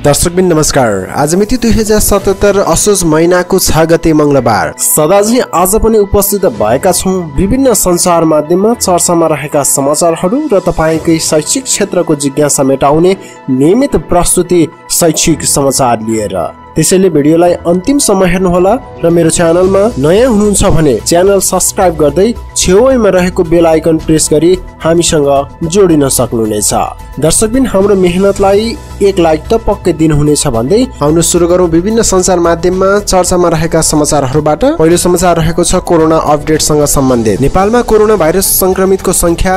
दर्शकबिन नमस्कार। आज मिति 2077 असोज महिनाको 6 गते मंगलबार। सदाझै आज पनि उपस्थित भएका छौं विभिन्न संचार माध्यममा चर्चामा रहेका समाचारहरू र तपाईकै शैक्षिक क्षेत्रको जिज्ञासा मेटाउने नियमित प्रस्तुति शैक्षिक समाचार लिएर। त्यसैले भिडियोलाई अन्तिमसम्म हेर्नुहोला र मेरो च्यानलमा नयाँ हुनुहुन्छ भने च्यानल सब्स्क्राइब गर्दै छेउमा रहेको बेल आइकन प्रेस गरी हामीसँग जोडिन सक्नुहुनेछ। दर्शकबिन हाम्रो मेहनतलाई एक लाइक त पक्कै दिनुहुनेछ भन्दै आउनु सुरु गरौं विभिन्न संचार माध्यममा चर्चामा रहेका समाचारहरूबाट। पहिलो समाचार रहेको छ कोरोना अपडेटसँग सम्बन्धित। नेपालमा कोरोना भाइरस संक्रमितको संख्या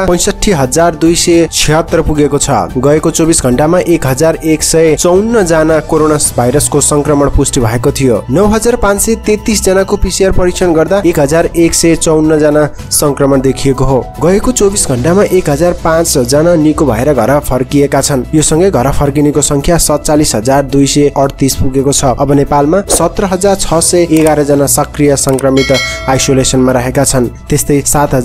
65,276 पुगेको छ। गएको 24 घण्टामा 1,154 जना कोरोना भाइरसको संक्रमण पुष्टि भएको थियो। 9,533 जनाको पीसीआर परीक्षण गर्दा 1,154 जना संक्रमण देखिएको हो। गएको 24 घण्टामा 1,005 जना निको भएर घर फर्किएका छन्। यो सँगै घर फर्किनेको संख्या 47,238 पुगेको छ। अब नेपालमा 17,611 जना सक्रिय संक्रमित आइसोलेसनमा रहेका छन्। त्यस्तै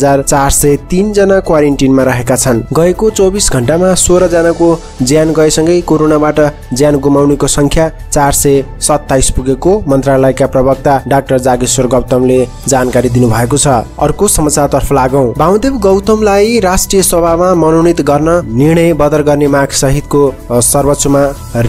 7,403 जना क्वारेन्टिनमा रहेका छन्। गएको 24 घण्टामा 16 जनाको ज्यान गएसँगै कोरोनाबाट ज्यान गुमाउनेको संख्या 427 पुगेको मन्त्रालयका प्रवक्ता डाक्टर जागेश्वर गौतमले जानकारी दिनुभएको छ। अर्को समाचारतर्फ लागौं। वामदेव गौतमलाई राष्ट्रिय सभामा मनोनित गर्न निर्णय बदर गर्ने माग सहितको सर्वोच्चमा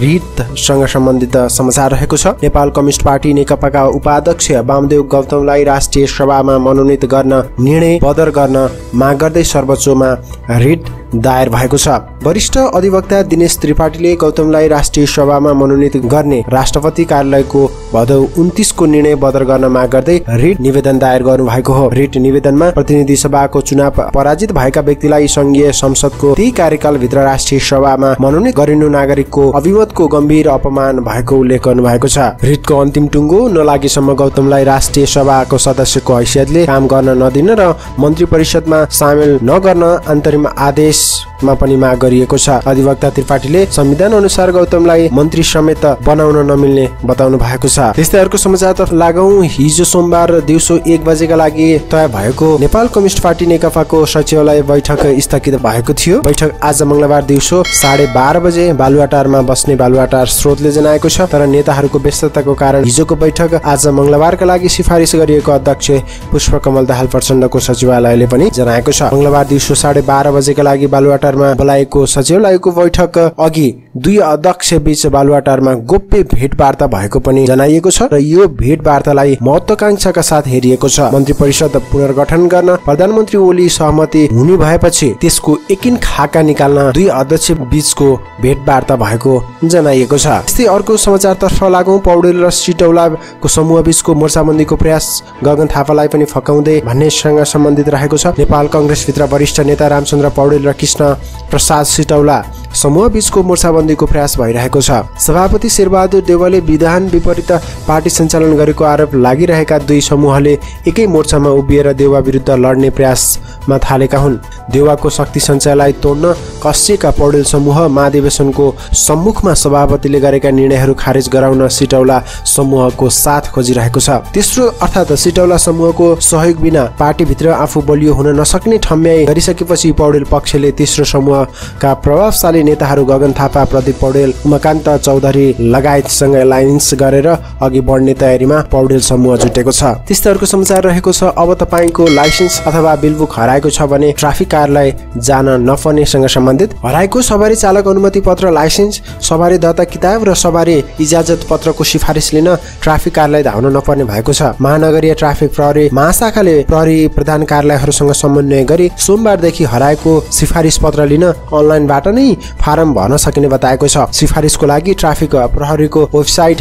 रिटसँग सम्बन्धित समाचार रहेको छ। नेपाल कम्युनिस्ट पार्टी नेकपाका उपाध्यक्ष वामदेव गौतमलाई राष्ट्रिय सभामा मनोनित गर्न निर्णय बदर गर्न माग गर्दै सर्वोच्चमा रिट दायर भएको छ। वरिष्ठ अधिवक्ता दिनेश त्रिपाठीले गौतमलाई राष्ट्रिय सभामा मनोनित गर्ने राष्ट्रपति कार्यालयको भदौ 29 को निर्णय बदर गर्न माग गर्दै रिट निवेदन दायर गर्नु भएको हो। रिट निवेदनमा प्रतिनिधि सभाको चुनाव पराजित भएका व्यक्तिलाई संघीय संसदको त्यही कार्यकाल भित्र राष्ट्रिय सभामा मनोनित गरिनु नागरिकको अभिमतको गम्भीर अपमान भएको उल्लेख गर्नु भएको छ। रिटको अन्तिम टुङ्गो नलागेसम्म गौतमलाई राष्ट्रिय सभाको सदस्यको हैसियतले काम गर्न नदिन र मन्त्री परिषदमा सामेल नगर्न अन्तरिम आदेशमा पनि माग गरिएको छ। अधिवक्ता त्रिपाठीले संविधान अनुसार गौतमलाई मन्त्री समेत बनाउन नमिल्ने बताउनु भएको छ। त्यस्तै अर्को समाचारतर्फ लागौं। हिजो सोमबार दिउँसो 1 बजेका लागि तय भएको नेपाल कम्युनिस्ट पार्टी नेकपाको सचिवालय बैठक स्थगित भएको थियो। बैठक आज मंगलबार दिउँसो 12:30 बजे बालुवाटारमा बस्ने बालुवाटार स्रोतले जनाएको छ। तर नेताहरूको व्यस्तताको कारण हिजोको बैठक आज मंगलबारका लागि सिफारिस गरिएको अध्यक्ष पुष्पकमल दाहाल प्रचण्डको सचिवालयले पनि जनाएको छ। मंगलबार दिउँसो 12:30 बजेका लागि बालुवाटारमा बोलाएको सचिवालयको बैठक अघि दुई अध्यक्ष बीच बालुवाटारमा गोप्य भेटवार्ता भएको पनि जनाइएको छ र यो भेटवार्तालाई महत्त्वाकांक्षाका साथ हेरिएको छ। मन्त्री परिषद पुनर्गठन गर्न प्रधानमन्त्री ओली सहमति हुने भएपछि त्यसको एकिन खाका निकाल्न दुई अध्यक्ष बीचको भेटवार्ता भएको जनाइएको छ। त्यस्तै अर्को समाचारतर्फ लागौं। पौडेल र सिटौलाको समूह बीचको मोर्चाबन्दीको प्रयास गगन थापालाई पनि फकाउँदै भन्नेसँग सम्बन्धित रहेको छ। नेपाल कंग्रेसभित्र वरिष्ठ नेता रामचन्द्र पौडेल र कृष्ण प्रसाद सिटौला समूह बीचको मोर्चाबन्दीको प्रयास भइरहेको छ। सभापति शेरबहादुर देउवाले विधान विपरीत पार्टी सञ्चालन गरेको आरोप लागिरहेका दुई समूहले एकै मोर्चामा उभिएर देउवा विरुद्ध लड्ने प्रयासमा थालेका हुन्। देउवाको शक्ति सञ्चयलाई तोड्न कसिएका पौडेल समूह महाधिवेशनको सम्मुखमा सभापतिले गरेका निर्णयहरू खारेज गराउन सिटौला समूहको साथ खोजिरहेको छ। तेस्रो अर्थात् सिटौला समूहको सहयोग बिना पार्टीभित्र आफू बलियो हुन नसक्ने ठम्याई गरिसकेपछि पौडेल पक्षले तेस्रो समूहका प्रभावशाली नेताहरू गगन थापा, प्रदीप पौडेल, उमाकान्त चौधरी लगायतसँग एलायन्स गरेर अघि बढ्ने तयारीमा पौडेल समूह जुटेको छ। त्यस्तै अर्को समाचार रहेको छ। अब तपाईको लाइसेन्स अथवा बिलबुक हराएको छ भने ट्राफिक कार्यालय जान नपर्नेसँग सम्बन्धित हराएको सवारी चालक अनुमति पत्र, लाइसेन्स, सवारी दर्ता किताब र सवारी इजाजत पत्रको सिफारिस लिन ट्राफिक कार्यालय धाउन नपर्ने भएको छ। महानगरीय ट्राफिक प्रहरी महाशाखाले प्रहरी प्रधान कार्यालयहरूसँग समन्वय गरी सोमबारदेखि हराएको सिफारिस पत्र लिन अनलाइनबाट नै फारम भर्न सकिने बताएको छ। सिफारिसको लागि ट्राफिक प्रहरीको वेबसाइट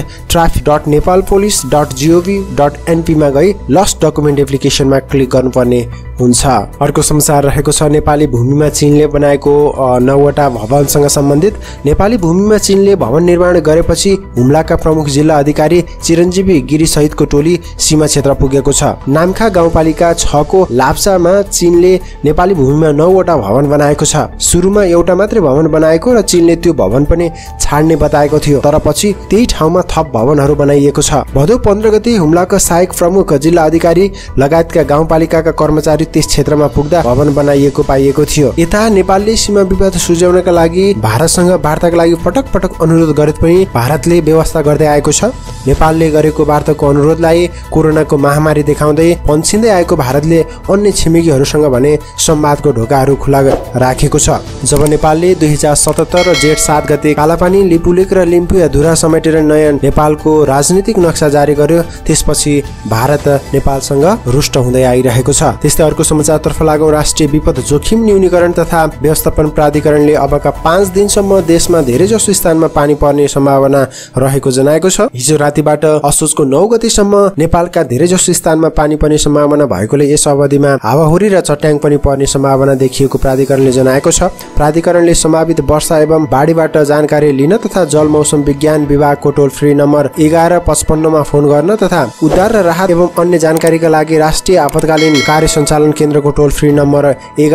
traffic.nepalpolice.gov.np मा गई लस्ट डकुमेन्ट एप्लिकेसनमा क्लिक गर्नुपर्ने हुन्छ। अर्को समाचार रहेको छ। नेपाली भूमिमा चीनले बनाएको 9वटा भवनसँग सम्बन्धित। नेपाली भूमिमा चीनले भवन निर्माण गरेपछि हुम्लाका प्रमुख जिल्ला अधिकारी चिरञ्जीवी गिरी सहितको टोली सीमा क्षेत्र पुगेको छ। नामखा गाउँपालिका 6 को लाप्चामा चीनले नेपाली भूमिमा 9वटा भवन बनाएको छ। सुरुमा एउटा मात्रै भवन बनाएको र चीनले त्यो भवन पनि छाड्ने बताएको थियो। तर पछि त्यही ठाउँमा थप भवनहरू बनाइएको छ। भदौ 15 गते हुम्लाका सहायक प्रमुख जिल्ला अधिकारी लगायतका गाउँपालिकाका कर्मचारी गरी त्यस क्षेत्रमा पुग्दा भवन बनाइएको पाइएको थियो। यता नेपालले सीमा विवाद सुल्झाउनका लागि भारतसँग वार्ताका लागि पटक पटक अनुरोध गरे पनि भारतले व्यवस्था गर्दै आएको छ। नेपालले गरेको वार्ताको अनुरोधलाई कोरोनाको महामारी देखाउँदै पन्छिँदै आएको भारतले अन्य छिमेकीहरूसँग भने संवादको ढोकाहरू खुला राखेको छ। जब नेपालले 2077 जेठ 7 गते कालापानी, लिपुलेक र लिम्पुया समेटेर नयाँ नेपालको राजनीतिक नक्सा जारी गर्यो, त्यसपछि भारत नेपालसँग रुष्ट हुँदै आइरहेको छ। त्यस्तै अर्को समाचारतर्फ लागौं। राष्ट्रिय विपद जोखिम न्यूनीकरण तथा व्यवस्थापन प्राधिकरणले अबका 5 दिनसम्म देशमा धेरैजसो स्थानमा पानी पर्ने सम्भावना रहेको जनाएको छ। हिजो रातिबाट असोजको 9 गतेसम्म नेपालका धेरैजसो स्थानमा पानी पर्ने सम्भावना भएकोले यस अवधिमा हावाहुरी र चट्याङ पनि पर्ने सम्भावना देखिएको प्राधिकरणले जनाएको छ। प्राधिकरणले सम्भावित वर्षा एवं बाढीबाट जानकारी लिन तथा जल मौसम विज्ञान विभागको टोल फ्री नम्बर 1155 मा फोन गर्न तथा उद्धार र राहत एवं अन्य जानकारीका लागि राष्ट्रिय आपतकालीन कार्य सञ्चालन केन्द्रको टोल फ्री नम्बर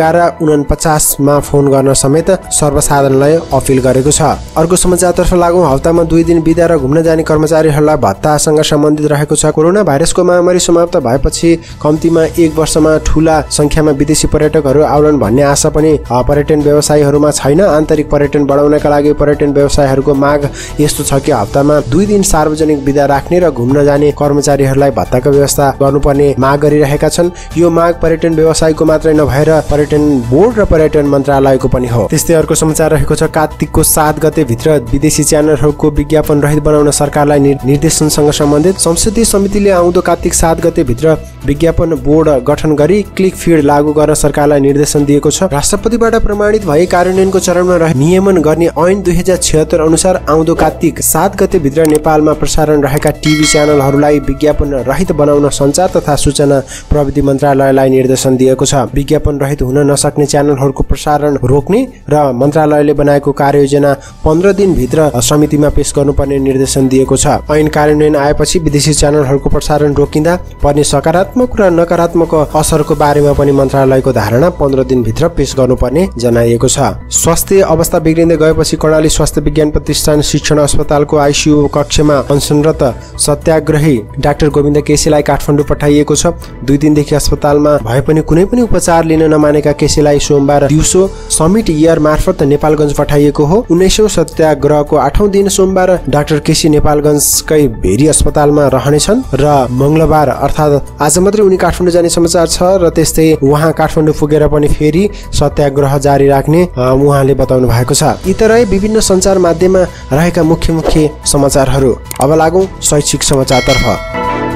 1149 मा फोन गर्न समेत सर्वसाधारणलाई अपिल गरेको छ। अर्को समाचारतर्फ लागौं। हप्तामा 2 दिन बिदा र घुम्न जाने कर्मचारीहरूलाई भत्तासँग सम्बन्धित रहेको छ। कोरोना भाइरसको महामारी समाप्त भएपछि कम्तीमा 1 वर्षमा ठूला संख्यामा विदेशी पर्यटकहरू आउलान् भन्ने आशा पनि पर्यटन व्यवसायीहरूमा छैन। आन्तरिक पर्यटन बढाउनका लागि पर्यटन व्यवसायीहरूको माग यस्तो छ कि हप्तामा 2 दिन सार्वजनिक बिदा राख्ने र घुम्न जाने कर्मचारीहरूलाई भत्ताको व्यवस्था गर्नुपर्ने माग गरिरहेका छन्। यो माग पर्यटन व्यवसायको मात्रै नभएर पर्यटन बोर्ड र पर्यटन मन्त्रालयको पनि हो। त्यस्तै अर्को समाचार रहेको छ। कार्तिकको 7 गते भित्र विदेशी च्यानलहरूको विज्ञापन रहित बनाउन सरकारलाई निर्देशनसँग सम्बन्धित संसदीय समितिले आउँदो कार्तिक 7 गते भित्र विज्ञापन बोर्ड गठन गरी क्लिक फिड लागू गर्न सरकारलाई निर्देशन दिएको छ। राष्ट्रपतिबाट प्रमाणित भई कार्यान्वयनको चरणमा रहे नियमन गर्ने ऐन 2076 अनुसार आउँदो कार्तिक 7 गते भित्र नेपालमा प्रसारण रहेका टिभी च्यानलहरूलाई विज्ञापन रहित बनाउन सञ्चार तथा सूचना प्रविधि मन्त्रालयलाई निर्देशन दिएको छ। विज्ञापन रहित हुन नसक्ने च्यानलहरूको प्रसारण रोक्ने र मन्त्रालयले बनाएको कार्ययोजना 15 दिन भित्र समितिमा पेश गर्नुपर्ने निर्देशन दिएको छ। ऐन कार्यान्वयन आएपछि विदेशी च्यानलहरूको प्रसारण रोकिँदा पर्ने सकारात्मक र नकारात्मक असरको बारेमा पनि मन्त्रालयको धारणा 15 दिन भित्र पेश गर्नुपर्ने जनाइएको छ। स्वास्थ्य अवस्था बिग्रिँदै गएपछि कर्णाली स्वास्थ्य विज्ञान प्रतिष्ठान शिक्षण अस्पतालको आइसियु कक्षमा अनसनरत सत्याग्रही डाक्टर गोविन्द केसीलाई काठमाडौँ पठाइएको छ। 2 दिनदेखि अस्पतालमा भए पनि कुनै पनि उपचार लिन नमानेका केसीलाई सोमबार दिउँसो समिट एयर मार्फत नेपालगञ्ज पठाइएको हो। 19औं सत्याग्रहको 8औं दिन सोमबार डाक्टर केसी नेपालगञ्जकै भेरी अस्पतालमा रहनेछन् र मंगलबार अर्थात् आज मात्रै उनी काठमाडौँ जाने समाचार छ र त्यस्तै उहाँ काठमाडौँ पुगेर पनि फेरि सत्याग्रह जारी राख्ने उहाँले बताउनु भएको छ। यी तरै विभिन्न सञ्चार माध्यममा रहेका मुख्य समाचारहरू। अब लागौं शैक्षिक समाचारतर्फ।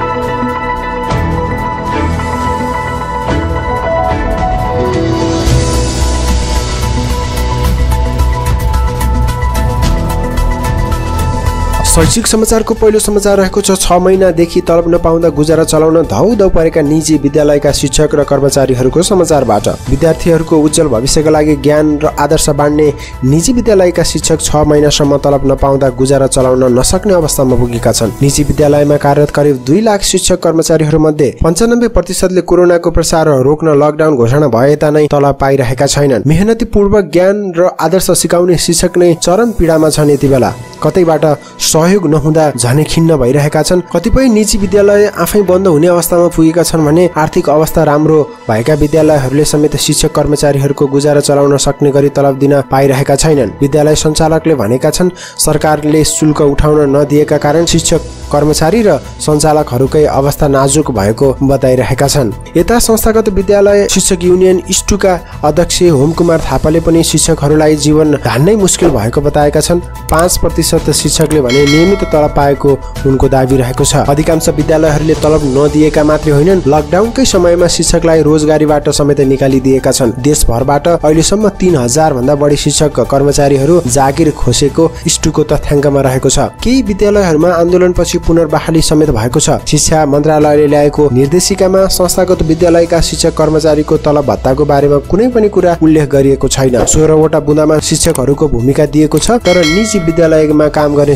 शैक्षिक समाचारको पहिलो समाचार रहेको छ। 6 महिनादेखि तलब नपाउँदा गुजारा चलाउन धौधौ परेका निजी विद्यालयका शिक्षक र कर्मचारीहरूको समाचारबाट। विद्यार्थीहरूको उज्जवल भविष्यका लागि ज्ञान र आदर्श बाँड्ने निजी विद्यालयका शिक्षक 6 महिनासम्म तलब नपाउँदा गुजारा चलाउन नसक्ने अवस्थामा पुगेका छन्। निजी विद्यालयमा कार्यरत करिब 2 लाख शिक्षक कर्मचारीहरू मध्ये 95% ले कोरोनाको प्रसार रोक्न लकडाउन घोषणा भए तानै तलब पाइरहेका छैनन्। मेहनतीपूर्वक ज्ञान र आदर्श सिकाउने शिक्षक नै चरम पीडामा छन्। यति बेला कतैबाट सहयोग नहुँदा झनै खिन्न भइरहेका छन्। कतिपय निजी विद्यालय आफै बन्द हुने अवस्थामा पुगेका छन् भने आर्थिक अवस्था राम्रो भएका विद्यालयहरूले समेत शिक्षक कर्मचारीहरूको गुजारा चलाउन सक्ने गरी तलब दिन पाइरहेका छैनन्। विद्यालय सञ्चालकले भनेका छन् शुल्क शुल्क उठाउन नदिएका कारण शिक्षक कर्मचारी र सञ्चालकहरूकै अवस्था नाजुक भएको बताइरहेका छन्। यता संस्थागत विद्यालय शिक्षक युनियन इस्टुका अध्यक्ष होमकुमार थापाले पनि शिक्षकहरूलाई जीवन धान्नै मुस्किल भएको बताएका छन्। 5% शिक्षकले भने नियमित तलब पाएको उनको दाबी रहेको छ। अधिकांश विद्यालयहरूले तलब नदिएका मात्रै होइनन्, लकडाउनकै समयमा शिक्षकलाई रोजगारीबाट समेत निकालिदिएका छन्। देशभरबाट अहिलेसम्म 3000 भन्दा बढी शिक्षक कर्मचारीहरू जागिर खोसेको इस्टुको तथ्याङ्कमा रहेको छ। केही विद्यालयहरूमा आन्दोलनपछि पुनर्बहाली समेत भएको छ। शिक्षा मन्त्रालयले ल्याएको निर्देशिकामा संस्थागत विद्यालयका शिक्षक कर्मचारीको तलब भत्ताको बारेमा कुनै पनि कुरा उल्लेख गरिएको छैन। 16 वटा बुँदामा शिक्षकहरूको भूमिका दिएको छ, तर निजी विद्यालयमा काम गर्ने शिक्षक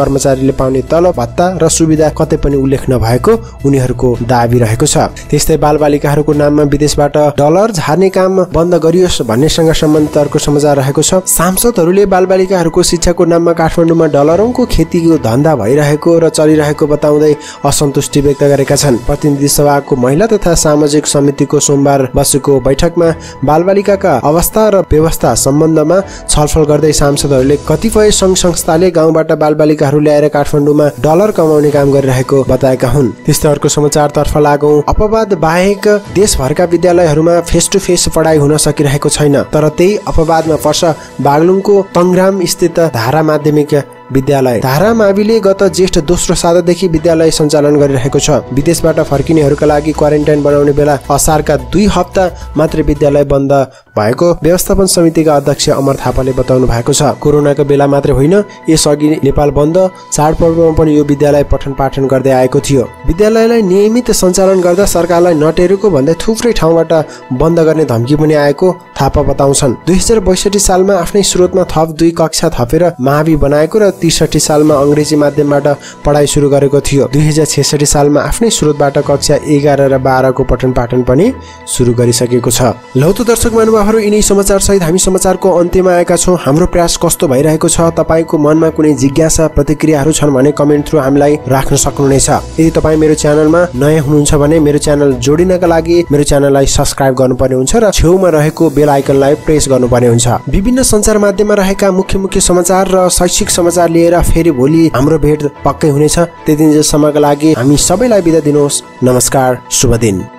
कर्मचारीले पाउने तलब भत्ता र सुविधा कतै पनि उल्लेख नभएको उनीहरूको दाबी रहेको छ। त्यस्तै बालबालिकाहरूको नाममा विदेशबाट डलर झार्ने काम बन्द गरियोस् भन्नेसँग सम्बन्धित अर्को समाचार रहेको छ। सांसदहरूले बालबालिकाहरूको शिक्षाको नाममा काठमाडौँमा डलरौंको खेतीको धन्दा भइरहेको र चलिरहेको बताउँदै असन्तुष्टि व्यक्त गरेका छन्। प्रतिनिधि सभाको महिला तथा सामाजिक समितिको सोमबार बसेको बैठकमा बालबालिकाका अवस्था र व्यवस्था सम्बन्धमा छलफल गर्दै सांसदहरूले कतिपय संघ संस्थाले गाउँबाट बालबालिकाहरू ल्याएर काठमाडौँमा डलर कमाउने काम गरिरहेको बताएका हुन्। त्यस्तै अर्को समाचारतर्फ लागौं। अपवाद बाहेक देशभरका विद्यालयहरूमा फेस टु फेस पढाइ हुन सकिरहेको छैन। तर त्यही अपवादमा पर्छ बागलुङको तङग्राम स्थित धारा माध्यमिक विद्यालय। धारा माविले गत जेष्ठ दोस्रो सातादेखि विद्यालय सञ्चालन गरिरहेको छ। विदेशबाट फर्किनेहरूका लागि क्वारेन्टाइन बनाउने बेला असारका 2 हप्ता मात्रै विद्यालय बन्द भएको व्यवस्थापन समितिका अध्यक्ष अमर थापाले बताउनु भएको छ। कोरोनाको बेला मात्रै होइन, यसअघि नेपाल बन्द चाडपर्वमा पनि यो विद्यालय पठन पाठन गर्दै आएको थियो। विद्यालयलाई नियमित सञ्चालन गर्दा सरकारलाई नटेरेको भन्दै थुप्रै ठाउँबाट बन्द गर्ने धम्की पनि आएको थापा बताउँछन्। 2062 सालमा आफ्नै स्रोतमा थप 2 कक्षा थपेर मावि बनाएको र 63 सालमा अंग्रेजी माध्यमबाट पढाइ सुरु गरेको थियो। 2066 सालमा आफ्नै स्रोतबाट कक्षा 11 र 12 को पठन पाठन पनि सुरु गरिसकेको छ। लौ त दर्शक महानुभावहरू, यिनै समाचार सहित हामी समाचारको अन्त्यमा आएका छौं। हाम्रो प्रयास कस्तो भइरहेको छ, तपाईको मनमा कुनै जिज्ञासा प्रतिक्रियाहरू छन् भने कमेन्ट थ्रु हामीलाई राख्न सक्नुहुनेछ। यदि तपाई मेरो च्यानलमा नयाँ हुनुहुन्छ भने मेरो च्यानल जोडिनका लागि मेरो च्यानललाई सब्स्क्राइब गर्नुपर्ने हुन्छ र छेउमा रहेको बेल आइकनलाई प्रेस गर्नुपर्ने हुन्छ। विभिन्न सञ्चार माध्यममा रहेका मुख्य समाचार र शैक्षिक समाचार लिएर फेरि भोलि हाम्रो भेट पक्कै हुनेछ। त्यति दिनसम्मका लागि हामी सबैलाई बिदा दिनुहोस्। नमस्कार, शुभ दिन।